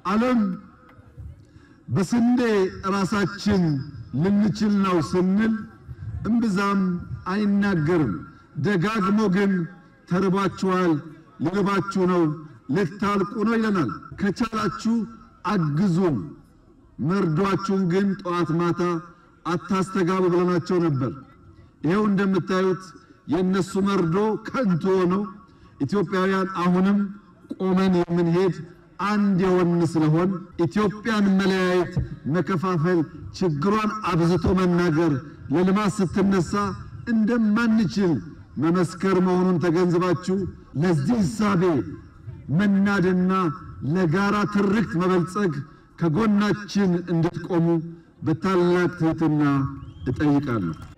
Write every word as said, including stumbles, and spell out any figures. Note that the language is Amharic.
ዓለም በስንዴ ራሳችን ልንችል ነው ስንል እምብዛም አይናገርም። ደጋግሞ ግን ተርባችኋል፣ ልርባችሁ ነው፣ ልታልቁ ነው ይለናል። ከቻላችሁ አግዙን፣ መርዷችሁን ግን ጧት ማታ አታስተጋቡ ብለናቸው ነበር። ይሄው እንደምታዩት የነሱ መርዶ ከንቱ ሆኖ ኢትዮጵያውያን አሁንም ቆመን የምንሄድ አንድ የሆን ስለሆን ኢትዮጵያን መለያየት፣ መከፋፈል፣ ችግሯን አብዝቶ መናገር ለልማት ስትነሳ እንደማንችል መመስከር መሆኑን ተገንዝባችሁ ለዚህ ሐሳቤ መናድና ለጋራ ትርክት መበልጸግ ከጎናችን እንድትቆሙ በታላቅ ትህትና እጠይቃለሁ።